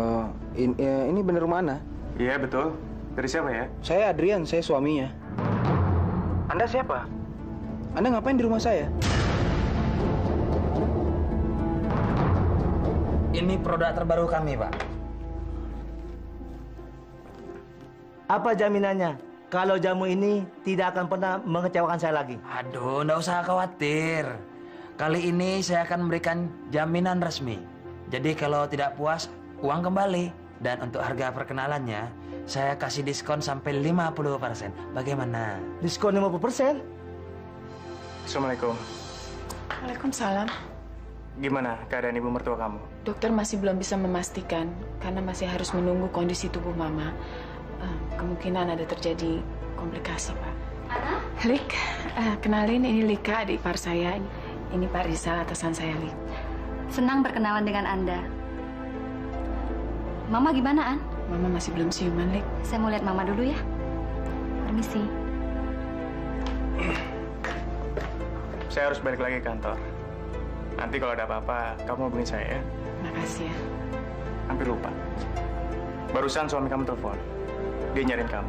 Ini bener rumah Ana? Iya, betul. Dari siapa ya? Saya Adrian, saya suaminya. Anda siapa? Anda ngapain di rumah saya? Ini produk terbaru kami, Pak. Apa jaminannya kalau jamu ini tidak akan pernah mengecewakan saya lagi? Aduh, nggak usah khawatir. Kali ini saya akan memberikan jaminan resmi. Jadi kalau tidak puas, uang kembali. Dan untuk harga perkenalannya, saya kasih diskon sampai 50%. Bagaimana? Diskon 50%? Assalamualaikum. Waalaikumsalam. Gimana keadaan ibu mertua kamu? Dokter masih belum bisa memastikan karena masih harus menunggu kondisi tubuh Mama. Kemungkinan ada terjadi komplikasi, Pak. Ana? Lik, kenalin ini Lika, adik ipar saya. Ini Pak Rizal, atasan saya, Lik. Senang berkenalan dengan Anda. Mama gimana, An? Mama masih belum siuman, Lik. Saya mau lihat Mama dulu ya. Permisi. Saya harus balik lagi ke kantor. Nanti kalau ada apa-apa, kamu hubungin saya ya. Makasih ya. Hampir lupa. Barusan suami kamu telepon. Dia nyariin kamu.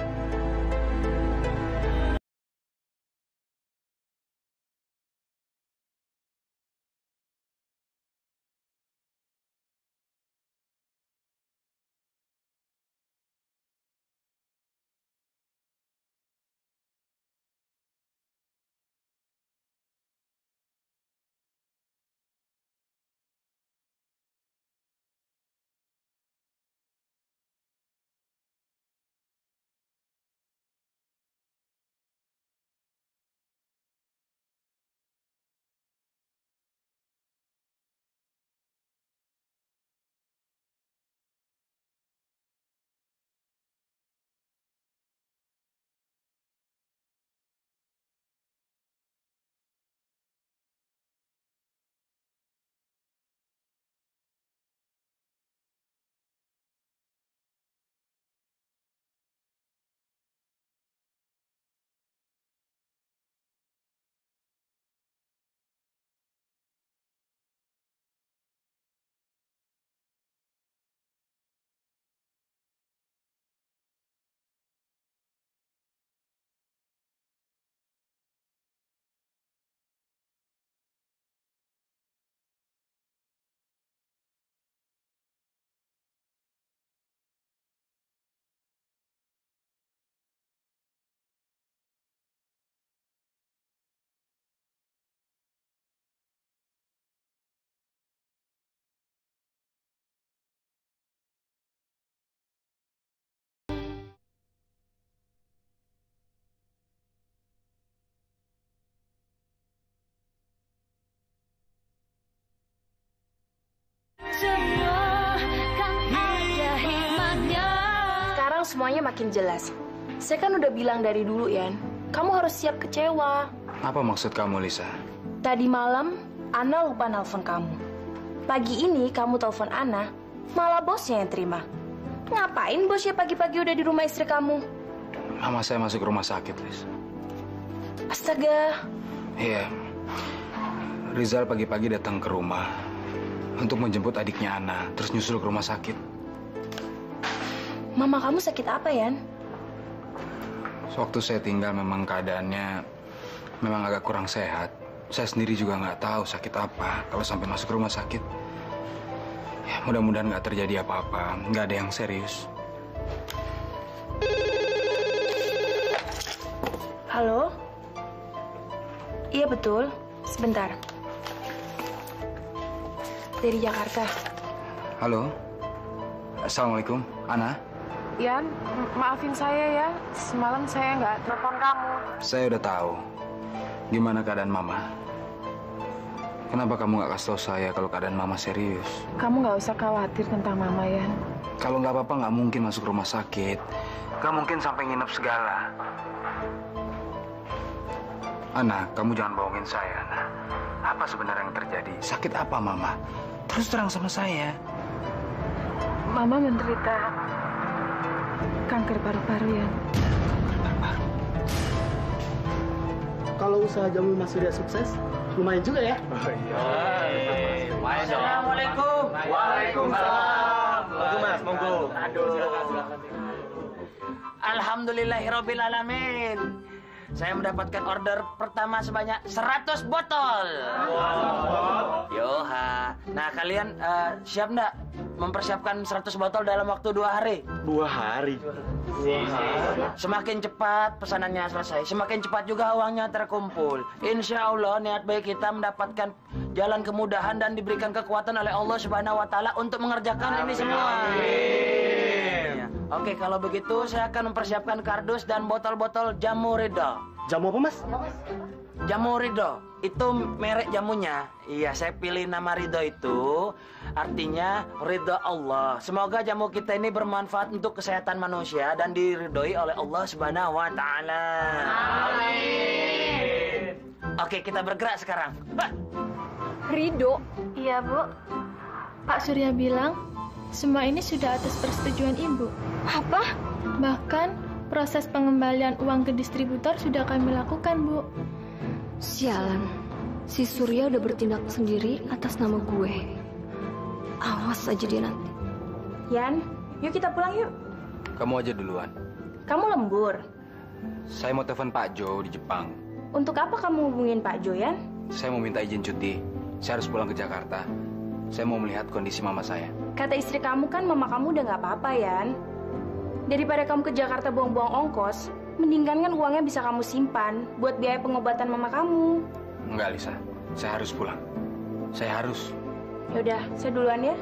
Sekarang semuanya makin jelas. Saya kan udah bilang dari dulu, Yan. Kamu harus siap kecewa. Apa maksud kamu, Lisa? Tadi malam, Ana lupa nelfon kamu. Pagi ini kamu telepon Ana, malah bosnya yang terima. Ngapain bosnya pagi-pagi udah di rumah istri kamu? Mama saya masuk rumah sakit, Lis. Astaga. Iya. Rizal pagi-pagi datang ke rumah untuk menjemput adiknya Ana, terus nyusul ke rumah sakit. Mama kamu sakit apa, Yan? Sewaktu saya tinggal memang keadaannya memang agak kurang sehat. Saya sendiri juga nggak tahu sakit apa kalau sampai masuk rumah sakit. Ya, mudah-mudahan nggak terjadi apa-apa, nggak ada yang serius. Halo? Iya betul, sebentar. Dari Jakarta. Halo? Assalamualaikum, Ana? Yan, maafin saya ya. Semalam saya nggak telepon kamu. Saya udah tahu. Gimana keadaan Mama? Kenapa kamu nggak kasih tahu saya kalau keadaan Mama serius? Kamu nggak usah khawatir tentang Mama, Yan. Kalau nggak apa-apa nggak mungkin masuk rumah sakit. Nggak mungkin sampai nginep segala. Ana, kamu jangan bohongin saya, Ana. Apa sebenarnya yang terjadi? Sakit apa Mama? Terus terang sama saya. Mama menderita kanker paru-paru, Yan. Kalau usaha jamu Mas Surya sukses, lumayan juga ya. Assalamualaikum. Waalaikumsalam. Alhamdulillahirrabbilalamin. Saya mendapatkan order pertama sebanyak 100 botol. Yoha. Nah, kalian siap nggak mempersiapkan 100 botol dalam waktu 2 hari? 2 hari. Semakin cepat pesanannya selesai, semakin cepat juga uangnya terkumpul. Insya Allah niat baik kita mendapatkan jalan kemudahan dan diberikan kekuatan oleh Allah Subhanahu Wa Taala untuk mengerjakan ini semua. Ya. Oke, kalau begitu saya akan mempersiapkan kardus dan botol-botol jamu Ridho. Jamu apa, Mas? Jamu Ridho, itu merek jamunya. Iya, saya pilih nama Ridho itu artinya ridho Allah. Semoga jamu kita ini bermanfaat untuk kesehatan manusia dan diridhoi oleh Allah Subhanahu Wa Taala. Amin. Oke, kita bergerak sekarang. Ridho? Iya, Bu. Pak Surya bilang semua ini sudah atas persetujuan Ibu. Apa? Bahkan proses pengembalian uang ke distributor sudah kami lakukan, Bu. Sialan, si Surya udah bertindak sendiri atas nama gue. Awas aja dia nanti. Yan, yuk kita pulang yuk. Kamu aja duluan. Kamu lembur. Saya mau telepon Pak Jo di Jepang. Untuk apa kamu hubungin Pak Jo, Yan? Saya mau minta izin cuti. Saya harus pulang ke Jakarta. Saya mau melihat kondisi mama saya. Kata istri kamu kan mama kamu udah nggak apa-apa, Yan. Daripada kamu ke Jakarta buang-buang ongkos, mendingan kan uangnya bisa kamu simpan buat biaya pengobatan mama kamu. Enggak, Lisa. Saya harus pulang. Saya harus. Yaudah, saya duluan ya.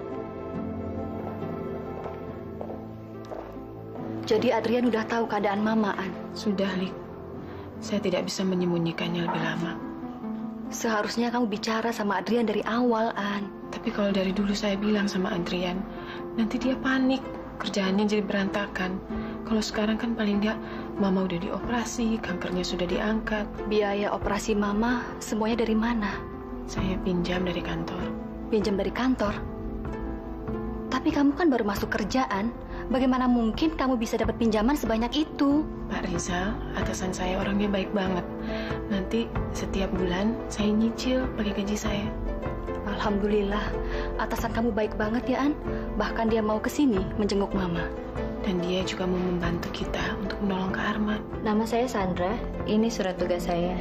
Jadi Adrian udah tahu keadaan Mama, An. Sudah, Lik. Saya tidak bisa menyembunyikannya lebih lama. Seharusnya kamu bicara sama Adrian dari awal, An. Tapi kalau dari dulu saya bilang sama Adrian, nanti dia panik. Kerjaannya jadi berantakan. Kalau sekarang kan paling nggak Mama udah dioperasi, kankernya sudah diangkat. Biaya operasi Mama semuanya dari mana? Saya pinjam dari kantor. Pinjam dari kantor? Tapi kamu kan baru masuk kerjaan. Bagaimana mungkin kamu bisa dapat pinjaman sebanyak itu? Pak Rizal, atasan saya orangnya baik banget. Nanti setiap bulan saya nyicil pakai gaji saya. Alhamdulillah, atasan kamu baik banget ya, An. Bahkan dia mau ke sini menjenguk Mama. Dan dia juga mau membantu kita untuk menolong Kak Arman. Nama saya Sandra, ini surat tugas saya.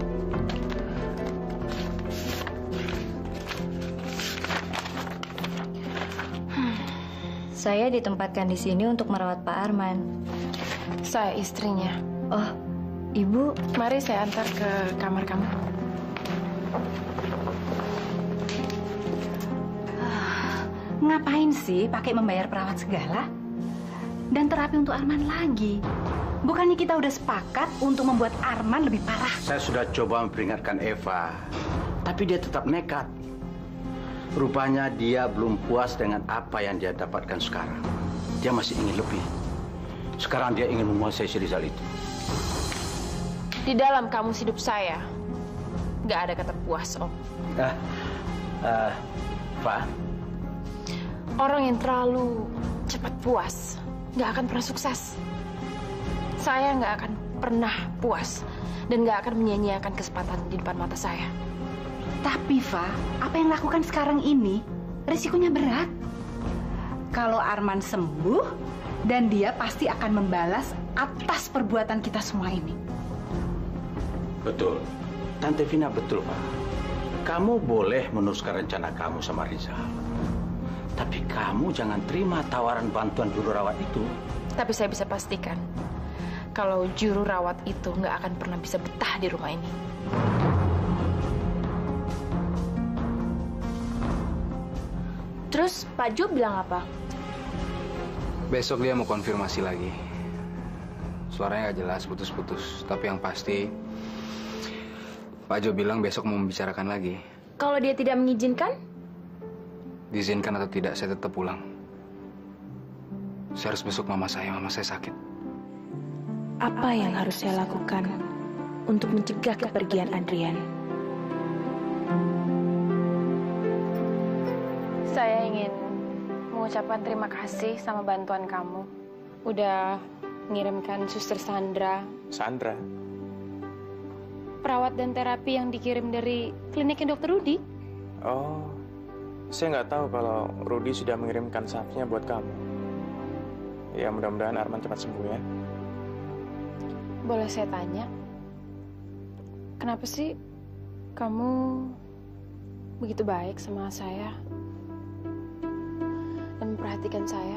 Saya ditempatkan di sini untuk merawat Pak Arman. Saya istrinya. Oh, Ibu. Mari saya antar ke kamar kamu. Ngapain sih pakai membayar perawat segala? Dan terapi untuk Arman lagi. Bukannya kita udah sepakat untuk membuat Arman lebih parah? Saya sudah coba memperingatkan Eva, tapi dia tetap nekat. Rupanya dia belum puas dengan apa yang dia dapatkan sekarang. Dia masih ingin lebih. Sekarang dia ingin menguasai si Rizal itu. Di dalam kamus hidup saya, nggak ada kata puas, Om. Pak? Orang yang terlalu cepat puas nggak akan pernah sukses. Saya nggak akan pernah puas dan nggak akan menyia-nyiakan kesempatan di depan mata saya. Tapi, Fa, apa yang lakukan sekarang ini risikonya berat. Kalau Arman sembuh, dan dia pasti akan membalas atas perbuatan kita semua ini. Betul. Tante Vina betul, Pak. Kamu boleh meneruskan rencana kamu sama Rizal. Tapi kamu jangan terima tawaran bantuan juru rawat itu. Tapi saya bisa pastikan, kalau juru rawat itu nggak akan pernah bisa betah di rumah ini. Terus Pak Jo bilang apa? Besok dia mau konfirmasi lagi. Suaranya nggak jelas, putus-putus. Tapi yang pasti, Pak Jo bilang besok mau membicarakan lagi. Kalau dia tidak mengizinkan? Diizinkan atau tidak, saya tetap pulang. Saya harus besok mama saya sakit. Apa yang harus saya lakukan untuk mencegah kepergian Adrian? Saya ingin mengucapkan terima kasih sama bantuan kamu. Udah ngirimkan Suster Sandra. Sandra? Perawat dan terapi yang dikirim dari kliniknya Dr. Rudy. Oh, saya nggak tahu kalau Rudy sudah mengirimkan staffnya buat kamu. Ya, mudah-mudahan Arman cepat sembuh ya. Boleh saya tanya? Kenapa sih kamu begitu baik sama saya dan memperhatikan saya?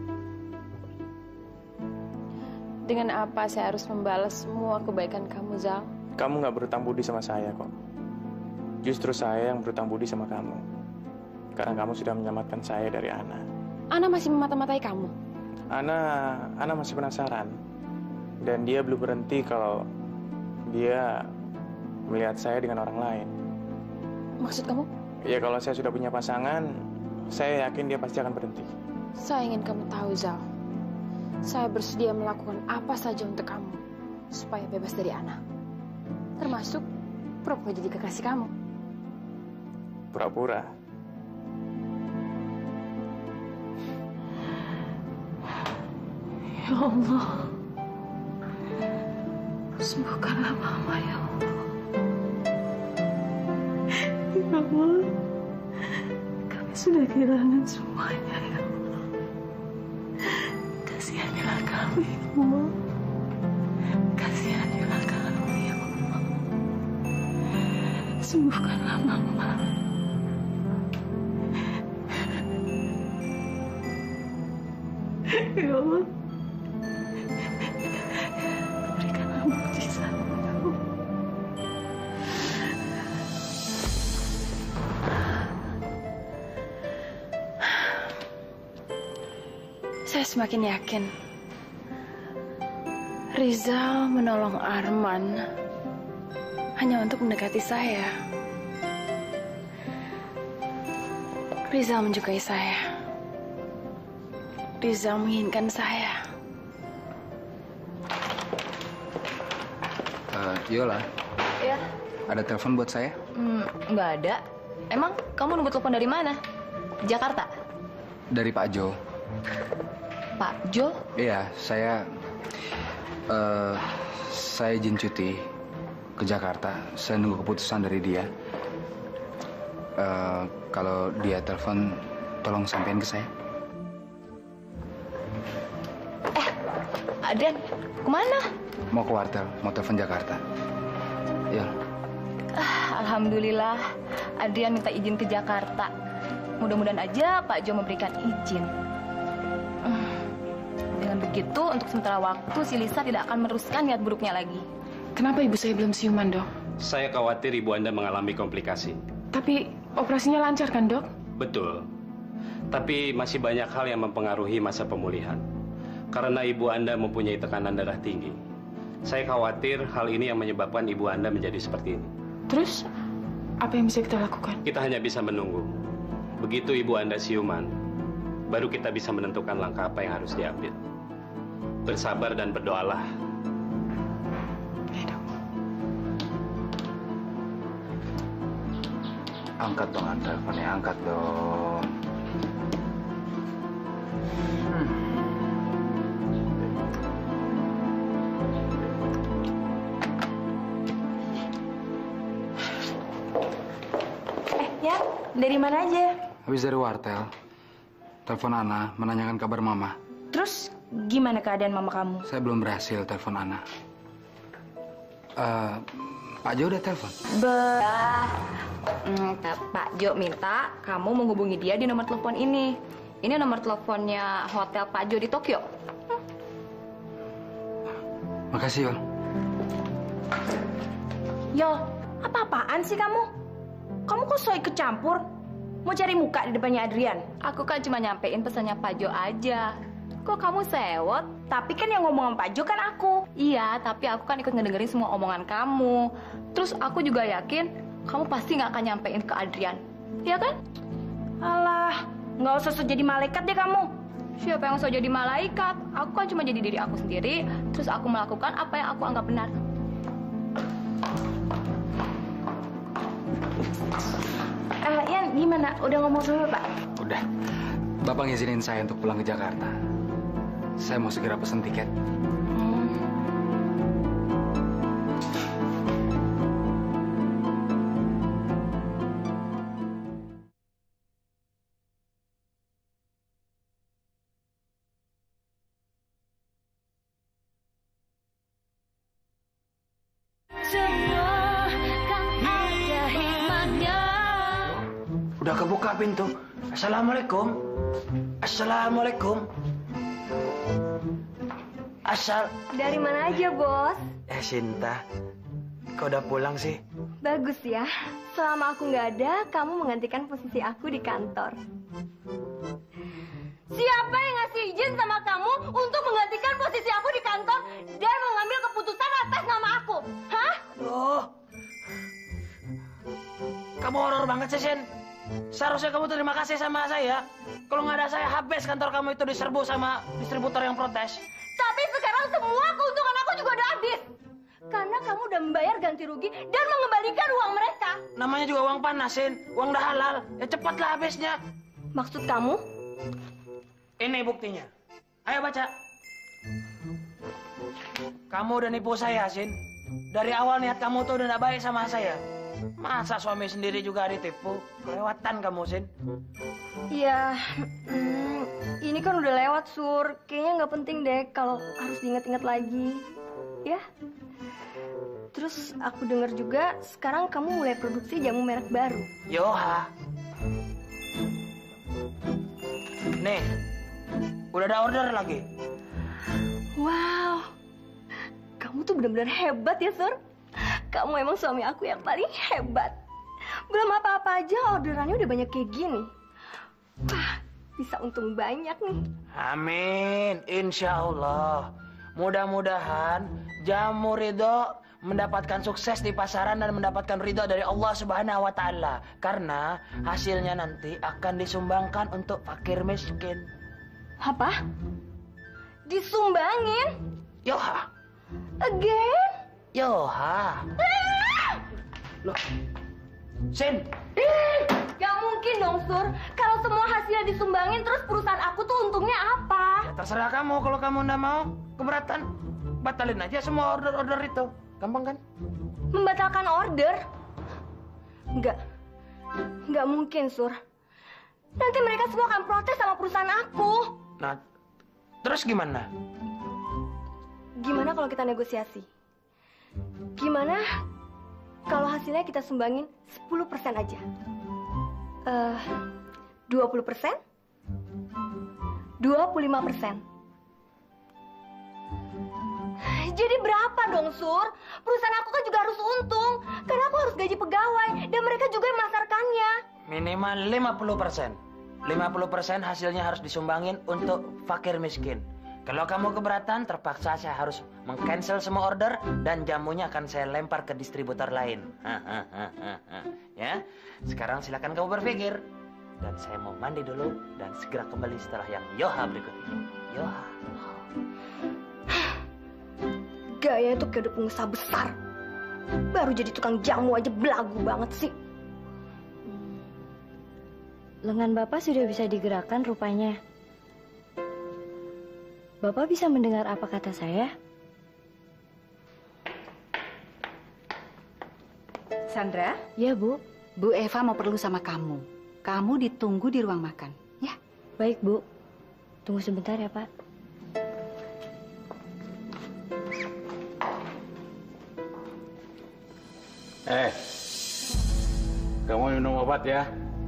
Dengan apa saya harus membalas semua kebaikan kamu, Zal? Kamu nggak berutang budi sama saya kok. Justru saya yang berutang budi sama kamu. Karena kamu sudah menyelamatkan saya dari Ana. Ana masih memata-matai kamu? Ana masih penasaran. Dan dia belum berhenti kalau dia melihat saya dengan orang lain. Maksud kamu? Ya kalau saya sudah punya pasangan, saya yakin dia pasti akan berhenti. Saya ingin kamu tahu, Zal. Saya bersedia melakukan apa saja untuk kamu supaya bebas dari Ana. Termasuk pura-pura jadi kekasih kamu. Pura-pura. Ya Allah. Sembuhkanlah Mama, ya Allah. Ya Allah. Kami sudah kehilangan semuanya, ya Allah. Kasihanilah kami, ya Allah. Kasihanilah kami, ya Allah. Sembuhkanlah Mama. Ya Allah. Berikanlah mukjizat, ya Allah. Saya semakin yakin Rizal menolong Arman hanya untuk mendekati saya. Rizal menyukai saya. Rizal menginginkan saya. Yola, Ya, ada telepon buat saya? nggak ada. Emang kamu nunggu telepon dari mana? Jakarta? Dari Pak Jo. Pak Jo? Iya, saya izin cuti ke Jakarta. Saya nunggu keputusan dari dia. Kalau dia telepon, tolong sampein ke saya. Adrian, kemana? Mau ke wartel, mau telepon Jakarta. Ya. Alhamdulillah, Adrian minta izin ke Jakarta. Mudah-mudahan aja Pak Jo memberikan izin. Dengan begitu, untuk sementara waktu, si Lisa tidak akan meneruskan niat buruknya lagi. Kenapa ibu saya belum siuman, Dok? Saya khawatir ibu Anda mengalami komplikasi. Tapi operasinya lancar kan, Dok? Betul. Tapi masih banyak hal yang mempengaruhi masa pemulihan. Karena ibu Anda mempunyai tekanan darah tinggi. Saya khawatir hal ini yang menyebabkan ibu Anda menjadi seperti ini. Terus, apa yang bisa kita lakukan? Kita hanya bisa menunggu. Begitu ibu Anda siuman, baru kita bisa menentukan langkah apa yang harus diambil. Bersabar dan berdoalah. Angkat dong teleponnya, angkat dong. Ya, dari mana aja? Habis dari wartel. Telepon Ana, menanyakan kabar Mama. Terus gimana keadaan mama kamu? Saya belum berhasil telepon Ana. Pak Jo udah telepon? Pak Jo minta kamu menghubungi dia di nomor telepon ini. Ini nomor teleponnya hotel Pak Jo di Tokyo. Makasih, Yol. Yol, apa-apaan sih kamu? Kamu kok so ikut campur? Mau cari muka di depannya Adrian? Aku kan cuma nyampein pesannya Pak Jo aja. Kok kamu sewot? Tapi kan yang ngomong sama Pak Jo kan aku. Iya, tapi aku kan ikut ngedengerin semua omongan kamu. Terus aku juga yakin kamu pasti nggak akan nyampein ke Adrian. Iya kan? Alah, nggak usah so jadi malaikat deh kamu. Siapa yang so jadi malaikat? Aku kan cuma jadi diri aku sendiri. Terus aku melakukan apa yang aku anggap benar. Yan, gimana? Udah ngomong sama Bapak? Udah. Bapak ngizinin saya untuk pulang ke Jakarta. Saya mau segera pesen tiket. Udah kebuka pintu. Assalamualaikum. Assalamualaikum. Dari mana aja, Bos? Sinta, kau udah pulang sih? Bagus ya. Selama aku nggak ada, kamu menggantikan posisi aku di kantor. Siapa yang ngasih izin sama kamu untuk menggantikan posisi aku di kantor dan mengambil keputusan atas nama aku? Hah? Aduh. Kamu horor banget sih, Sin. Seharusnya kamu terima kasih sama saya. Kalau nggak ada saya, habis kantor kamu itu diserbu sama distributor yang protes. Tapi sekarang semua keuntungan aku juga udah habis. Karena kamu udah membayar ganti rugi dan mengembalikan uang mereka. Namanya juga uang panasin, uang udah halal. Ya cepatlah habisnya. Maksud kamu? Ini buktinya. Ayo baca. Kamu udah nipu saya, Sin. Dari awal niat kamu tuh udah gak baik sama saya. Masa suami sendiri juga ditipu? Kelewatan kamu, Sin. Ya, ini kan udah lewat, Sur. Kayaknya nggak penting deh kalau harus diingat-ingat lagi. Ya. Terus aku dengar juga sekarang kamu mulai produksi jamu merek baru. Yoha. Nih, udah ada order lagi. Wow, kamu tuh benar-benar hebat ya, Sur. Kamu emang suami aku yang paling hebat. Belum apa-apa aja orderannya udah banyak kayak gini. Wah, bisa untung banyak nih. Amin, insya Allah. Mudah-mudahan jamu Ridho mendapatkan sukses di pasaran dan mendapatkan ridho dari Allah Subhanahu wa Ta'ala. Karena hasilnya nanti akan disumbangkan untuk fakir miskin. Apa? Disumbangin? Yoha. Again? Yoha. Loh, Sin. Gak mungkin dong, Sur. Kalau semua hasilnya disumbangin, terus perusahaan aku tuh untungnya apa? Ya terserah kamu. Kalau kamu nggak mau, keberatan, batalin aja semua order-order itu. Gampang kan? Membatalkan order? Nggak mungkin, Sur. Nanti mereka semua akan protes sama perusahaan aku. Nah, terus gimana? Gimana kalau kita negosiasi? Gimana kalau hasilnya kita sumbangin 10% aja? 20%? 25%? Jadi berapa dong, Sur? Perusahaan aku kan juga harus untung. Karena aku harus gaji pegawai. Dan mereka juga yang masarkannya. Minimal 50%. 50% hasilnya harus disumbangin untuk fakir miskin. Kalau kamu keberatan, terpaksa saya harus meng-cancel semua order dan jamunya akan saya lempar ke distributor lain. Ya, sekarang silakan kamu berpikir. Dan saya mau mandi dulu dan segera kembali setelah yang Yoha berikut ini. Yoha. Gaya itu kayak udah pengusaha besar. Baru jadi tukang jamu aja belagu banget sih. Lengan Bapak sudah bisa digerakkan rupanya. Bapak bisa mendengar apa kata saya? Sandra? Ya, Bu. Bu Eva mau perlu sama kamu. Kamu ditunggu di ruang makan, ya? Baik, Bu. Tunggu sebentar ya, Pak. Kamu minum obat ya.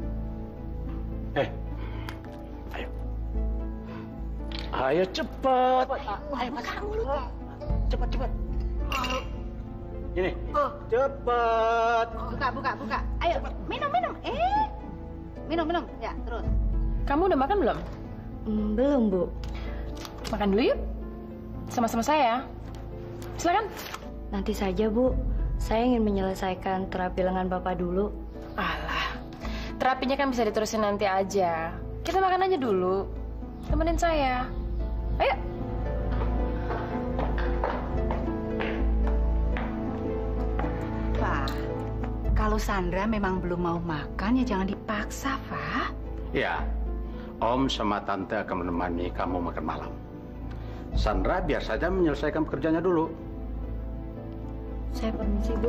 Ayo cepat. Ayo makan dulu. Cepat. Ini. Cepat. Buka. Ayo, minum. Minum. Ya, terus. Kamu udah makan belum? Belum, Bu. Makan dulu yuk. Sama-sama saya. Silakan. Nanti saja, Bu. Saya ingin menyelesaikan terapi lengan Bapak dulu. Alah, terapinya kan bisa diterusin nanti aja. Kita makan aja dulu. Temenin saya. Ayo. Pak, kalau Sandra memang belum mau makan, ya jangan dipaksa, Pak. Ya, Om sama Tante akan menemani kamu makan malam. Sandra biar saja menyelesaikan pekerjaannya dulu. Saya permisi, Bu.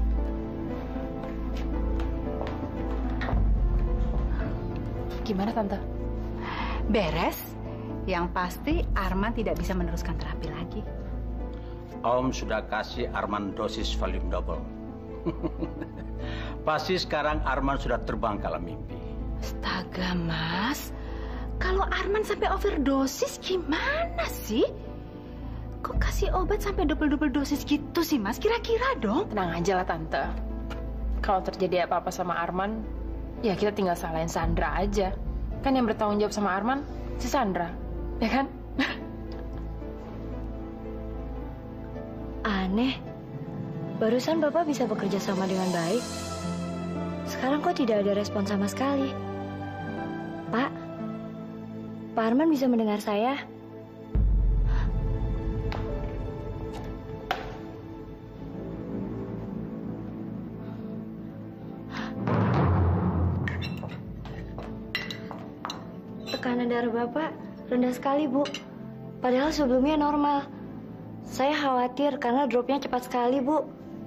Gimana, Tante? Beres. Yang pasti Arman tidak bisa meneruskan terapi lagi. Om sudah kasih Arman dosis volume double. Pasti sekarang Arman sudah terbang ke alam mimpi. Astaga, Mas. Kalau Arman sampai overdosis gimana sih? Kok kasih obat sampai double-double dosis gitu sih, Mas? Kira-kira dong. Tenang aja lah, Tante. Kalau terjadi apa-apa sama Arman, ya kita tinggal salahin Sandra aja. Kan yang bertanggung jawab sama Arman, si Sandra. Ya kan? Aneh. Barusan Bapak bisa bekerja sama dengan baik. Sekarang kok tidak ada respon sama sekali? Pak Arman bisa mendengar saya? Tekanan darah Bapak rendah sekali, Bu. Padahal sebelumnya normal. Saya khawatir karena dropnya cepat sekali, Bu.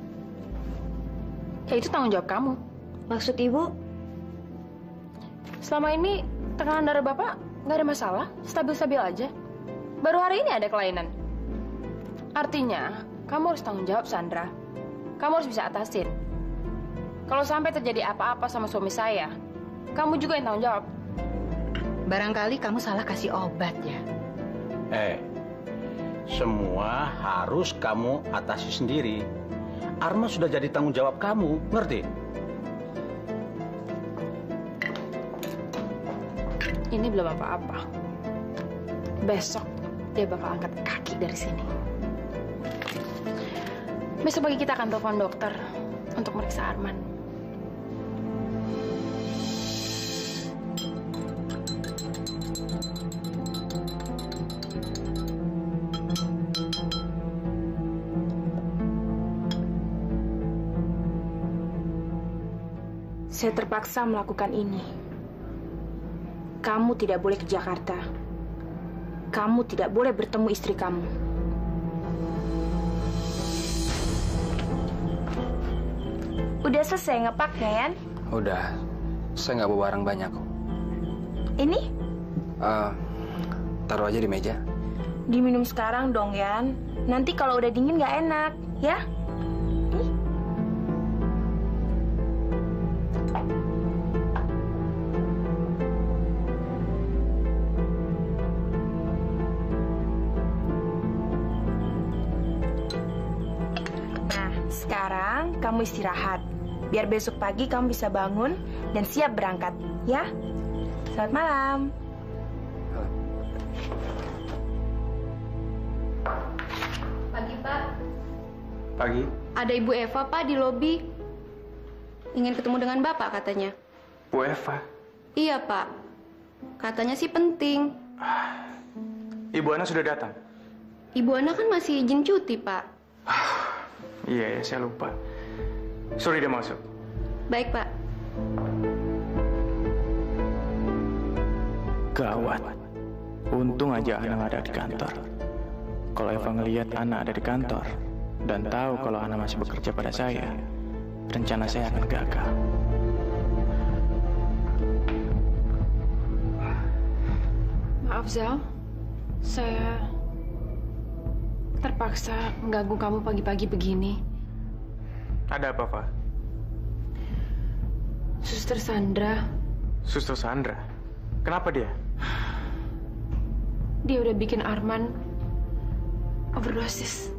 Ya itu tanggung jawab kamu. Maksud Ibu? Selama ini tekanan darah Bapak nggak ada masalah, stabil-stabil aja. Baru hari ini ada kelainan. Artinya, kamu harus tanggung jawab, Sandra. Kamu harus bisa atasin. Kalau sampai terjadi apa-apa sama suami saya, kamu juga yang tanggung jawab. Barangkali kamu salah kasih obat ya. Semua harus kamu atasi sendiri. Arman sudah jadi tanggung jawab kamu, ngerti? Ini belum apa-apa. Besok dia bakal angkat kaki dari sini. Besok pagi kita akan telepon dokter untuk meriksa Arman. Saya terpaksa melakukan ini. Kamu tidak boleh ke Jakarta. Kamu tidak boleh bertemu istri kamu. Udah selesai ngepaknya, Yan? Udah. Saya nggak bawa barang banyak kok. Ini? Taruh aja di meja. Diminum sekarang dong, Yan. Nanti kalau udah dingin nggak enak, ya? Sekarang kamu istirahat, biar besok pagi kamu bisa bangun dan siap berangkat, ya? Selamat malam. Pagi, Pak. Pagi. Ada Ibu Eva, Pak, di lobi. Ingin ketemu dengan Bapak, katanya. Bu Eva. Iya, Pak. Katanya sih penting. Ibu Ana sudah datang? Ibu Ana kan masih izin cuti, Pak. Iya, saya lupa. Suruh dia masuk. Baik, Pak. Gawat. Untung aja Ana nggak ada di kantor. Kalau Eva ngelihat Ana ada di kantor dan tahu kalau Ana masih bekerja pada saya, rencana saya akan gagal. Maaf, Zal. Saya terpaksa mengganggu kamu pagi-pagi begini. Ada apa, Pak? Suster Sandra. Suster Sandra? Kenapa dia? Dia udah bikin Arman overdosis.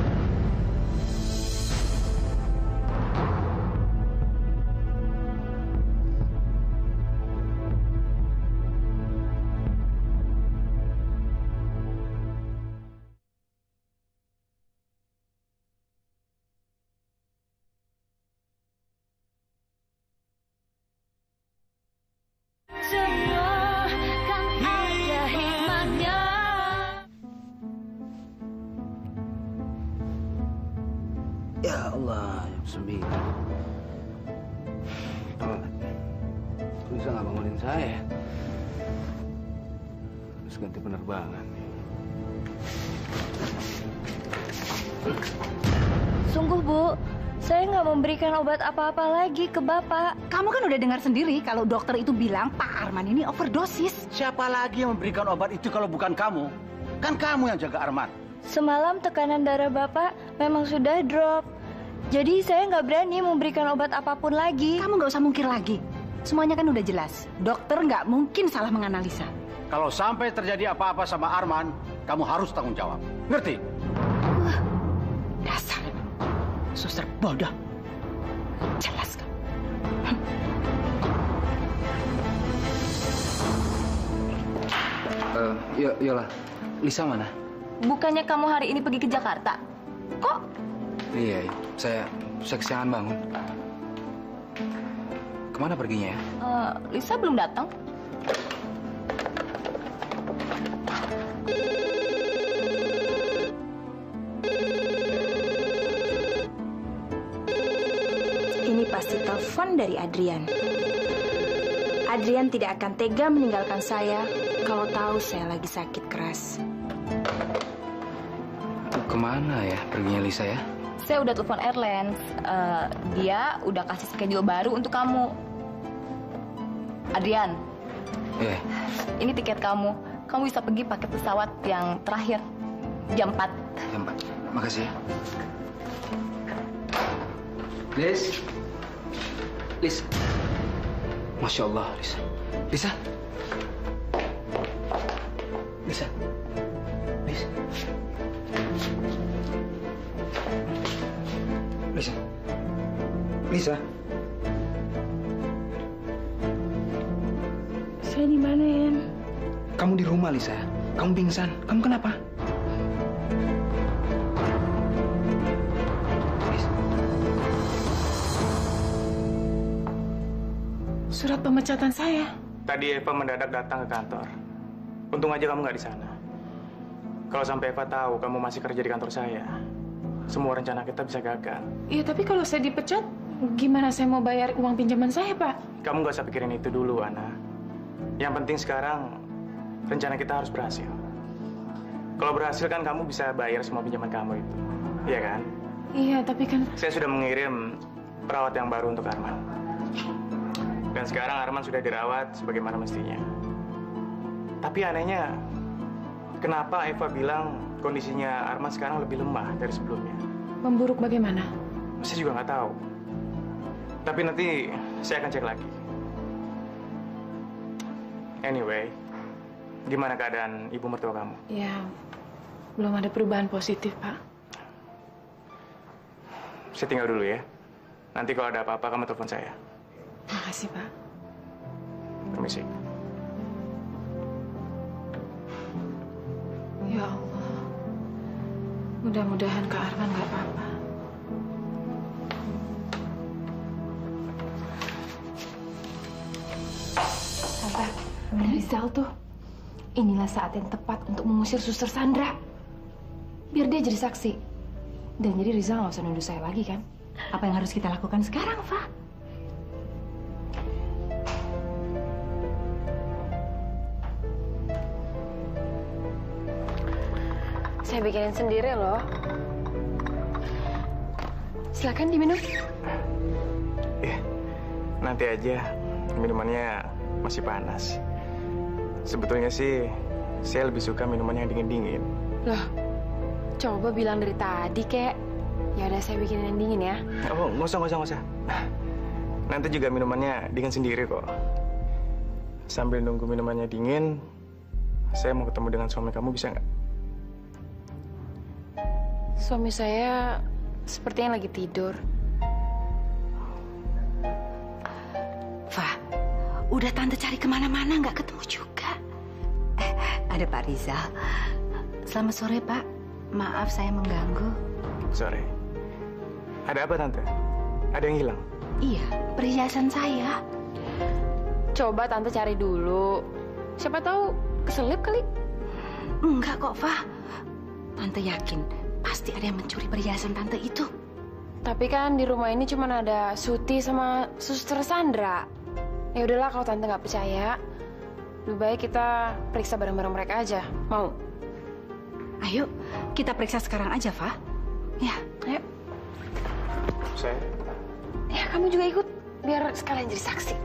Ya Allah, jam 9. Kok bisa nggak bangunin saya? Terus ganti penerbangan. Sungguh, Bu. Saya nggak memberikan obat apa-apa lagi ke Bapak. Kamu kan udah dengar sendiri kalau dokter itu bilang Pak Arman ini overdosis. Siapa lagi yang memberikan obat itu kalau bukan kamu? Kan kamu yang jaga Arman. Semalam tekanan darah Bapak memang sudah drop. Jadi saya nggak berani memberikan obat apapun lagi. Kamu nggak usah mungkir lagi. Semuanya kan udah jelas. Dokter nggak mungkin salah menganalisa. Kalau sampai terjadi apa-apa sama Arman, kamu harus tanggung jawab. Ngerti? Dasar suster bodoh. Jelas kan? Yola, Lisa mana? Bukannya kamu hari ini pergi ke Jakarta? Kok? Iya, saya kesiangan bangun. Kemana perginya ya? Lisa belum datang. Ini pasti telepon dari Adrian. Adrian tidak akan tega meninggalkan saya kalau tahu saya lagi sakit keras. Kemana ya perginya Lisa ya? Saya udah telepon Airlines. Dia udah kasih schedule baru untuk kamu. Adrian. Iya. Ini tiket kamu. Kamu bisa pergi pakai pesawat yang terakhir. Jam 4. Jam 4. Makasih ya. Liz. Masya Allah, Lisa. Lisa. Saya di mana, Em? Kamu di rumah, Lisa. Kamu pingsan. Kamu kenapa? Surat pemecatan saya. Tadi Eva mendadak datang ke kantor. Untung aja kamu nggak di sana. Kalau sampai Eva tahu kamu masih kerja di kantor saya, semua rencana kita bisa gagal. Iya, tapi kalau saya dipecat, gimana saya mau bayar uang pinjaman saya, Pak? Kamu nggak usah pikirin itu dulu, Ana. Yang penting sekarang, rencana kita harus berhasil. Kalau berhasil kan kamu bisa bayar semua pinjaman kamu itu. Iya kan? Iya, tapi kan... Saya sudah mengirim perawat yang baru untuk Arman. Dan sekarang Arman sudah dirawat sebagaimana mestinya. Tapi anehnya, kenapa Eva bilang kondisinya Arman sekarang lebih lemah dari sebelumnya? Memburuk bagaimana? Saya juga nggak tahu. Tapi nanti saya akan cek lagi. Anyway, gimana keadaan ibu mertua kamu? Ya, belum ada perubahan positif, Pak. Saya tinggal dulu ya. Nanti kalau ada apa-apa kamu telepon saya. Makasih, Pak. Permisi. Ya Allah. Mudah-mudahan Kak Arman nggak apa-apa. Tante, ada Rizal tuh. Inilah saat yang tepat untuk mengusir Suster Sandra. Biar dia jadi saksi. Dan jadi Rizal nggak usah nuduh saya lagi, kan? Apa yang harus kita lakukan sekarang, Fa? Saya bikinin sendiri loh. Silakan diminum. Nanti aja. Minumannya masih panas. Sebetulnya sih, saya lebih suka minuman yang dingin-dingin. Loh, coba bilang dari tadi, kek. Ya udah, saya bikinin yang dingin ya. Oh, nggak usah. Nanti juga minumannya dingin sendiri kok. Sambil nunggu minumannya dingin, saya mau ketemu dengan suami kamu, bisa nggak? Suami saya sepertinya lagi tidur. Fa, udah tante cari kemana-mana nggak ketemu juga. Ada Pak Rizal. Selamat sore, Pak. Maaf saya mengganggu. Sore. Ada apa, Tante? Ada yang hilang? Iya, perhiasan saya. Coba Tante cari dulu. Siapa tahu keselip kali. Enggak kok, Fa. Tante yakin pasti ada yang mencuri perhiasan Tante itu. Tapi kan di rumah ini cuma ada Suti sama Suster Sandra. Ya udahlah, kalau Tante nggak percaya, lebih baik kita periksa barang-barang mereka aja. Mau? Ayo, kita periksa sekarang aja, Fa. Ya, ayo. Saya? Ya, kamu juga ikut. Biar sekalian jadi saksi.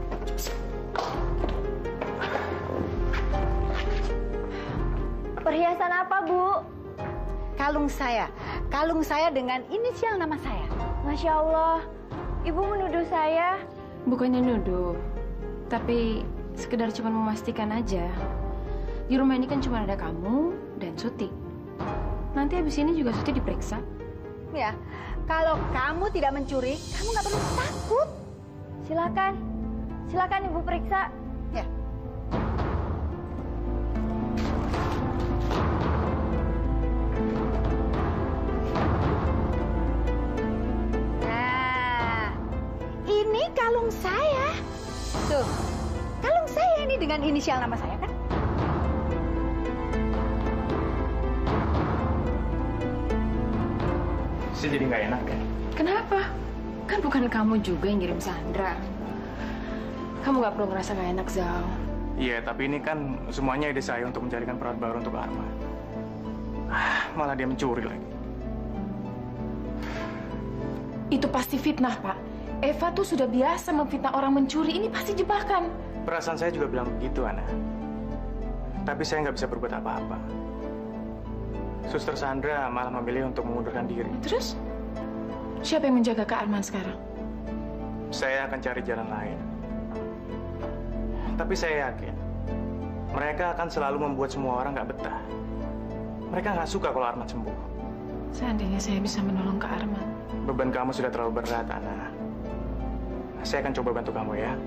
Perhiasan apa, Bu? Kalung saya. Kalung saya dengan inisial nama saya. Masya Allah. Ibu menuduh saya. Bukannya nuduh. Tapi sekedar cuma memastikan aja. Di rumah ini kan cuma ada kamu dan Suti. Nanti habis ini juga Suti diperiksa. Ya, kalau kamu tidak mencuri, kamu nggak perlu takut. Silakan. Silakan Ibu periksa. Ya. Nah, ini kalung saya. Tuh, kalung saya ini dengan inisial nama saya kan? Saya jadi nggak enak kan? Kenapa? Kan bukan kamu juga yang ngirim Sandra. Kamu nggak perlu ngerasa nggak enak, Zal. Iya, tapi ini kan semuanya ide saya untuk mencarikan perawat baru untuk Arman. Malah dia mencuri lagi. Itu pasti fitnah, Pak. Eva tuh sudah biasa memfitnah orang mencuri. Ini pasti jebakan. Perasaan saya juga bilang begitu, Ana. Tapi saya nggak bisa berbuat apa-apa. Suster Sandra malah memilih untuk mengundurkan diri. Terus? Siapa yang menjaga Kak Arman sekarang? Saya akan cari jalan lain. Tapi saya yakin, mereka akan selalu membuat semua orang nggak betah. Mereka nggak suka kalau Arman sembuh. Seandainya saya bisa menolong Kak Arman. Beban kamu sudah terlalu berat, Ana. Saya akan coba bantu kamu ya.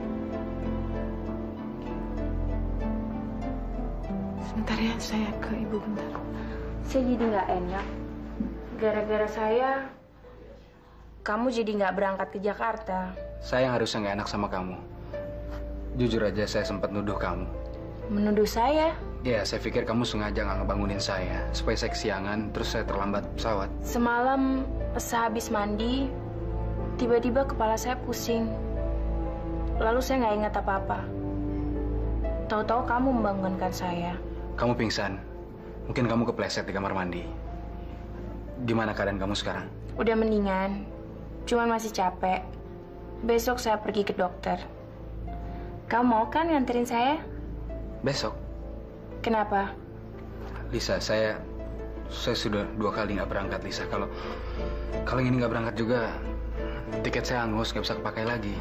Sebentar ya, saya ke Ibu bentar. Saya jadi nggak enak. Gara-gara saya, kamu jadi nggak berangkat ke Jakarta. Saya yang harusnya nggak enak sama kamu. Jujur aja saya sempat nuduh kamu. Menuduh saya? Ya, saya pikir kamu sengaja nggak ngebangunin saya supaya saya kesiangan, terus saya terlambat pesawat. Semalam sehabis mandi, tiba-tiba kepala saya pusing. Lalu saya nggak ingat apa-apa. Tahu-tahu kamu membangunkan saya. Kamu pingsan. Mungkin kamu kepleset di kamar mandi. Gimana keadaan kamu sekarang? Udah mendingan, cuman masih capek. Besok saya pergi ke dokter. Kamu mau kan nganterin saya? Besok? Kenapa? Lisa, saya sudah 2 kali nggak berangkat, Lisa. Kalau ini nggak berangkat juga, tiket saya hangus, nggak bisa kepakai lagi.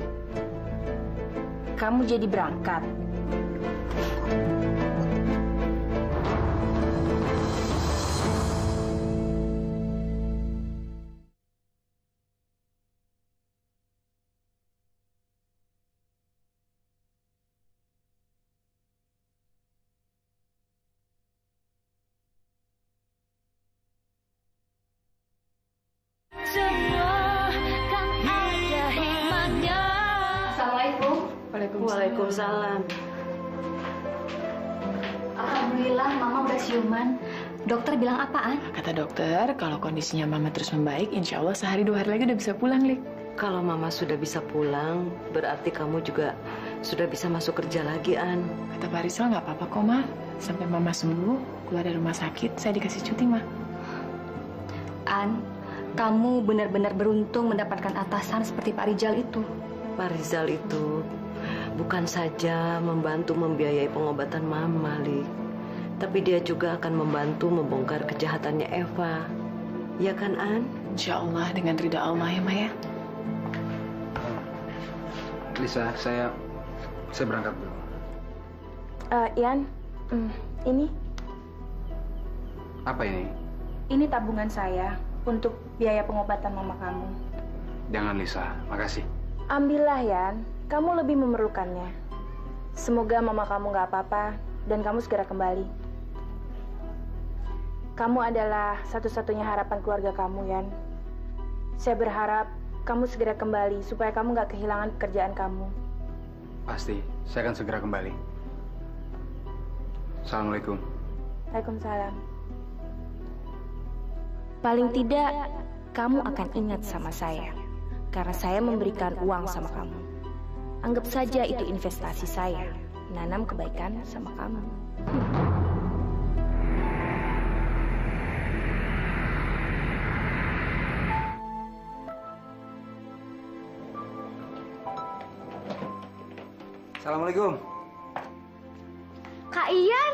Kamu jadi berangkat? Waalaikumsalam. Alhamdulillah, Mama udah siuman. Dokter bilang apaan? Kata dokter, kalau kondisinya Mama terus membaik, insya Allah sehari 2 hari lagi udah bisa pulang, Lik. Kalau Mama sudah bisa pulang, berarti kamu juga sudah bisa masuk kerja lagi, An. Kata Pak Rizal nggak apa-apa kok, Ma. Sampai Mama sembuh, keluar dari rumah sakit, saya dikasih cuti, Ma. An, kamu benar-benar beruntung mendapatkan atasan seperti Pak Rizal itu. Pak Rizal itu bukan saja membantu membiayai pengobatan Mama, Lik. Tapi dia juga akan membantu membongkar kejahatannya Eva. Ya kan, An? Insya Allah dengan ridha Allah ya, Ma ya. Lisa, saya berangkat dulu. Ian, ini Apa ini? Ini tabungan saya untuk biaya pengobatan mama kamu. Jangan, Lisa. Makasih. Ambillah, Yan. Kamu lebih memerlukannya. Semoga mama kamu nggak apa-apa dan kamu segera kembali. Kamu adalah satu-satunya harapan keluarga kamu, Yan. Saya berharap kamu segera kembali supaya kamu nggak kehilangan pekerjaan kamu. Pasti. Saya akan segera kembali. Assalamualaikum. Waalaikumsalam. Paling tidak, kamu akan ingat sama saya. Karena saya memberikan uang sama kamu. Anggap saja itu investasi saya. Nanam kebaikan sama kamu. Assalamualaikum. Kak Ian?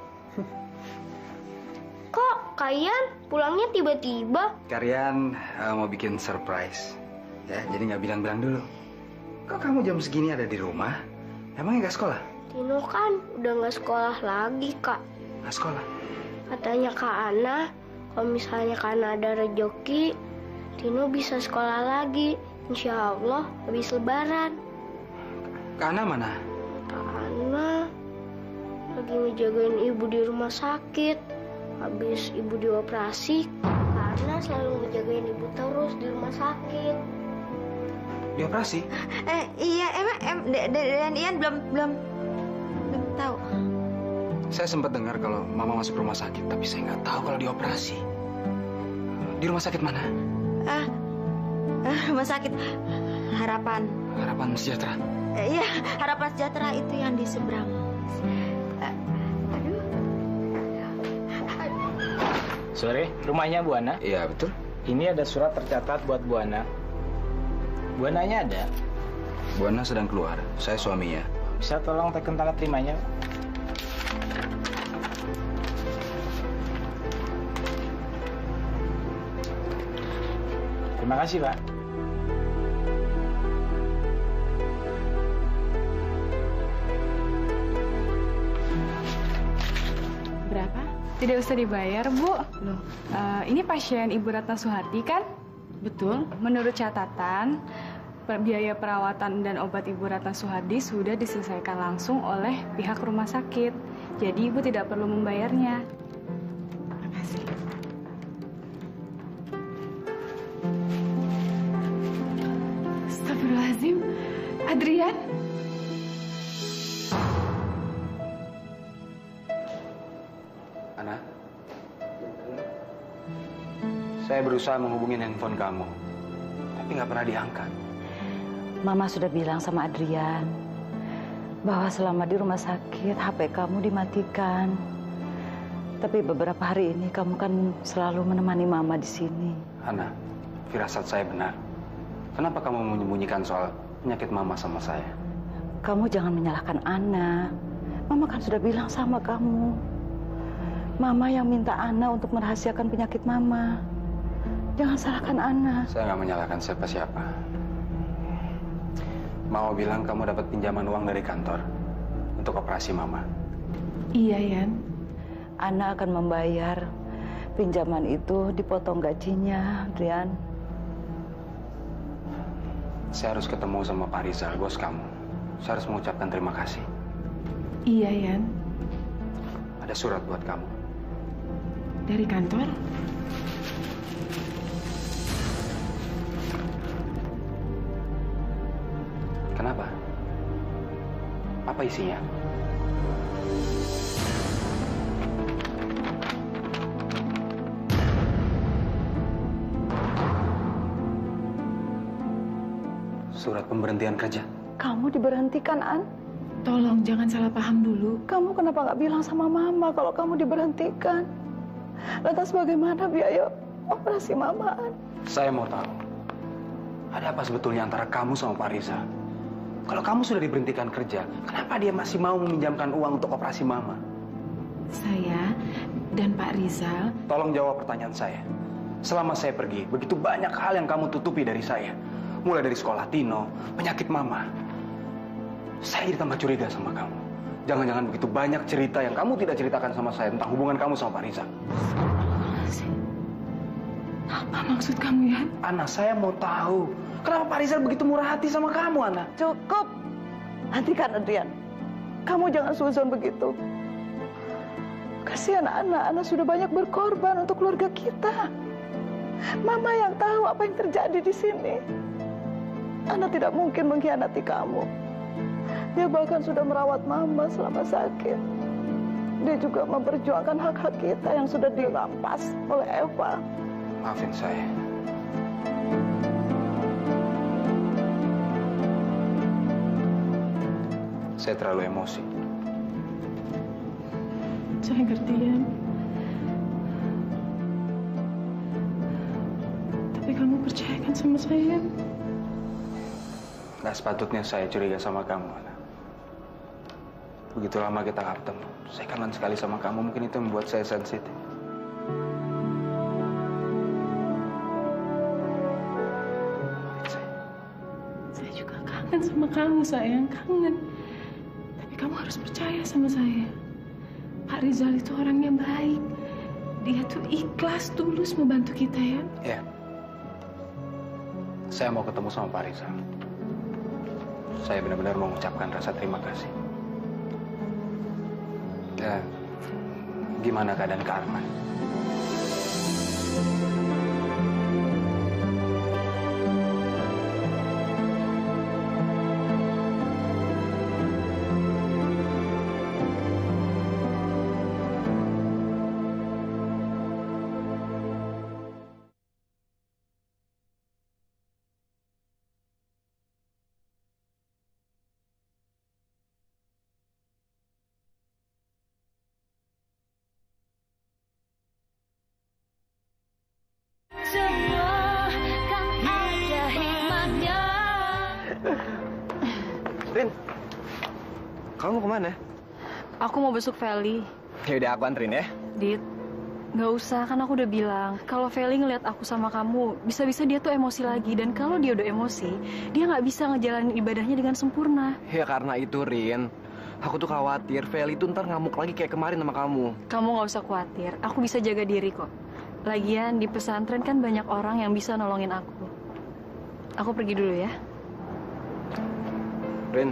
Kok Kak Ian pulangnya tiba-tiba? Kalian mau bikin surprise. Ya, jadi nggak bilang-bilang dulu. Kok kamu jam segini ada di rumah? Emangnya nggak sekolah? Tino kan udah nggak sekolah lagi, Kak. Nggak sekolah? Katanya Kak Ana, kalau misalnya Kak Ana ada rezeki, Tino bisa sekolah lagi. Insya Allah habis Lebaran. Kak Ana mana? Kak Ana lagi ngejagain ibu di rumah sakit. Habis ibu dioperasi, Kak Ana selalu ngejagain ibu terus di rumah sakit. Dioperasi? Iya, dan Ian belum tahu. Saya sempat dengar kalau Mama masuk rumah sakit, tapi saya nggak tahu kalau dioperasi. Di rumah sakit mana? Rumah sakit Harapan. Harapan Sejahtera. Iya, Harapan Sejahtera itu yang di seberang. Sore, rumahnya Bu Ana? Iya, betul. Ini ada surat tercatat buat Bu Ana. Bu Ananya ada? Bu Ana sedang keluar. Saya suaminya. Bisa tolong tekan tanda terimanya? Terima kasih, Pak. Berapa? Tidak usah dibayar, Bu. Loh, ini pasien Ibu Ratna Suhardi kan? Betul. Menurut catatan, biaya perawatan dan obat Ibu Ratna Suhardi sudah diselesaikan langsung oleh pihak rumah sakit. Jadi Ibu tidak perlu membayarnya. Terima kasih. Astagfirullahaladzim. Adrian? Ana, saya berusaha menghubungi handphone kamu, tapi nggak pernah diangkat. Mama sudah bilang sama Adrian bahwa selama di rumah sakit HP kamu dimatikan. Tapi beberapa hari ini kamu kan selalu menemani Mama di sini. Ana, firasat saya benar. Kenapa kamu menyembunyikan soal penyakit Mama sama saya? Kamu jangan menyalahkan Ana. Mama kan sudah bilang sama kamu. Mama yang minta Ana untuk merahasiakan penyakit Mama. Jangan salahkan Ana. Saya nggak menyalahkan siapa-siapa. Mama bilang kamu dapat pinjaman uang dari kantor untuk operasi Mama. Iya, Yan. Ana akan membayar pinjaman itu, dipotong gajinya, Adrian. Saya harus ketemu sama Pak Rizal, bos kamu. Saya harus mengucapkan terima kasih. Iya, Yan. Ada surat buat kamu. Dari kantor? Kenapa? Apa isinya? Surat pemberhentian kerja. Kamu diberhentikan, An? Tolong jangan salah paham dulu. Kamu kenapa nggak bilang sama Mama kalau kamu diberhentikan? Lantas bagaimana biaya operasi Mama, An? Saya mau tahu, ada apa sebetulnya antara kamu sama Pak Riza? Kalau kamu sudah diberhentikan kerja, kenapa dia masih mau meminjamkan uang untuk operasi Mama? Saya dan Pak Rizal. Tolong jawab pertanyaan saya. Selama saya pergi, begitu banyak hal yang kamu tutupi dari saya. Mulai dari sekolah Tino, penyakit Mama. Saya jadi tambah curiga sama kamu. Jangan-jangan begitu banyak cerita yang kamu tidak ceritakan sama saya tentang hubungan kamu sama Pak Riza. Apa maksud kamu, ya? Ana, saya mau tahu. Kenapa Pak Rizal begitu murah hati sama kamu, Ana? Cukup. Hentikan, Adrian. Kamu jangan suzon begitu. Kasihan Ana sudah banyak berkorban untuk keluarga kita. Mama yang tahu apa yang terjadi di sini. Ana tidak mungkin mengkhianati kamu. Dia bahkan sudah merawat Mama selama sakit. Dia juga memperjuangkan hak-hak kita yang sudah dirampas oleh Eva. Maafin saya. Saya terlalu emosi. Saya ngerti, ya. Tapi kamu percayakan sama saya. Gak sepatutnya saya curiga sama kamu, Ana. Begitu lama kita gak ketemu. Saya kangen sekali sama kamu. Mungkin itu yang membuat saya sensitif. Saya juga kangen sama kamu, sayang. Kangen. kamu harus percaya sama saya. Pak Rizal itu orangnya baik. Dia tuh ikhlas, tulus membantu kita ya. Ya. Saya mau ketemu sama Pak Rizal. Saya benar-benar mau mengucapkan rasa terima kasih. Ya, gimana keadaan Kak Arman? Rin, kamu mau kemana? Aku mau besuk Feli. Ya udah aku anterin ya. Dit, nggak usah, kan aku udah bilang kalau Feli ngeliat aku sama kamu, bisa-bisa dia tuh emosi lagi. Dan kalau dia udah emosi, dia nggak bisa ngejalanin ibadahnya dengan sempurna. Ya karena itu, Rin. Aku tuh khawatir Feli tuh ntar ngamuk lagi kayak kemarin sama kamu. Kamu nggak usah khawatir, aku bisa jaga diri kok. Lagian di pesantren kan banyak orang yang bisa nolongin aku. Aku pergi dulu ya. Rin.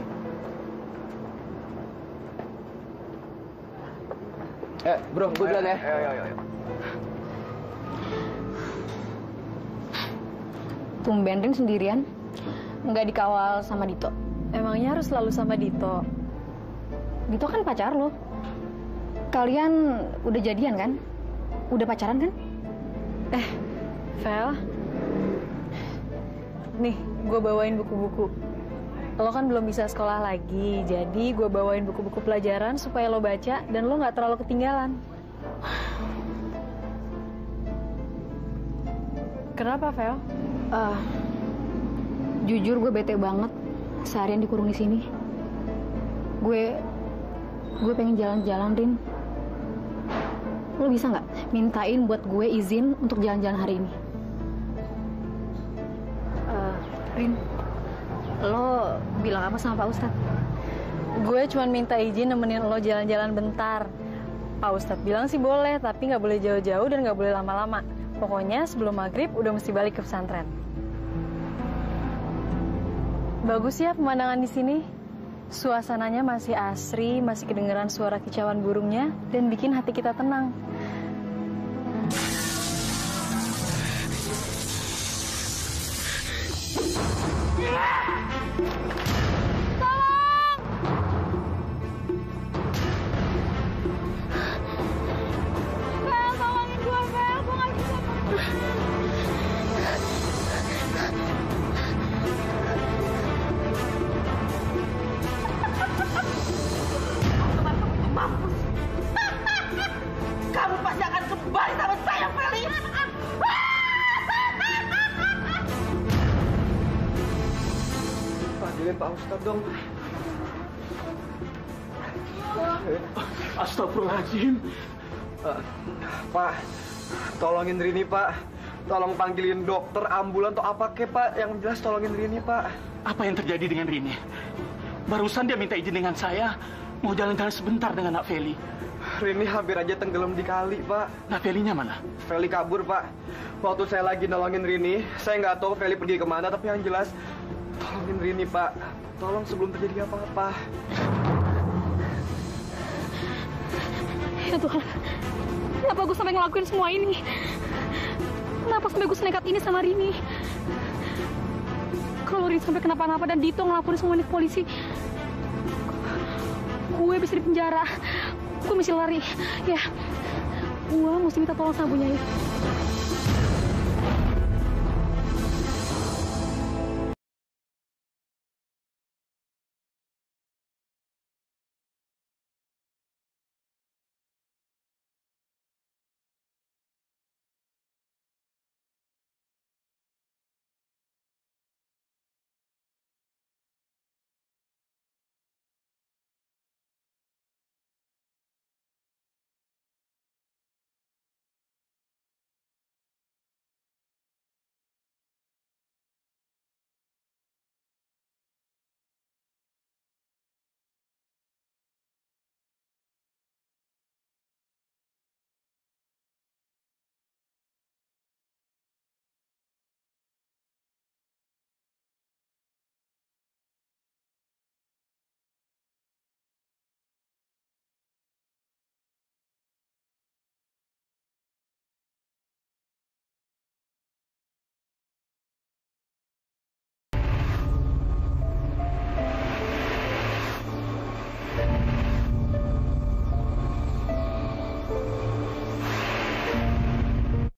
Bro, gue duluan ya. Ayo. Tumben Rin sendirian, nggak dikawal sama Dito. Emangnya harus selalu sama Dito? Dito kan pacar lo. Kalian udah jadian kan? Udah pacaran kan? Vel. Nih, gue bawain buku-buku. Lo kan belum bisa sekolah lagi, jadi gue bawain buku-buku pelajaran supaya lo baca dan lo nggak terlalu ketinggalan. Kenapa, Vel? Jujur gue bete banget seharian dikurung di sini. Gue pengen jalan-jalan, Rin. Lo bisa nggak mintain buat gue izin untuk jalan-jalan hari ini? Rin, lo bilang apa sama Pak Ustadz? Gue cuma minta izin nemenin lo jalan-jalan bentar. Pak Ustadz bilang sih boleh, tapi nggak boleh jauh-jauh dan nggak boleh lama-lama. Pokoknya sebelum maghrib udah mesti balik ke pesantren. Bagus ya pemandangan di sini. Suasananya masih asri, masih kedengeran suara kicauan burungnya, dan bikin hati kita tenang. Kamu pasti akan kembali sama saya, Feli. Panggilin Pak Ustadz dong. Astagfirullahaladzim. Pak, tolongin Rini, Pak. Tolong panggilin dokter, ambulan, atau apa kek, Pak. Yang jelas tolongin Rini, Pak. Apa yang terjadi dengan Rini? Barusan dia minta izin dengan saya, mau jalan-jalan sebentar dengan Nak Feli. Rini hampir aja tenggelam di kali, Pak. Nah, Felinya mana? Feli kabur, Pak. Waktu saya lagi nolongin Rini, saya nggak tahu Feli pergi kemana, tapi yang jelas tolongin Rini, Pak. Tolong sebelum terjadi apa-apa. Ya Tuhan, kenapa gue sampai ngelakuin semua ini? Kenapa sampai gue senekat ini sama Rini? Kalau Rini sampai kenapa-napa dan Dito ngelaporin semua ini ke polisi, gue bisa di penjara. Gue mesti lari. Ya, gue mesti minta tolong sama Bu Nyai.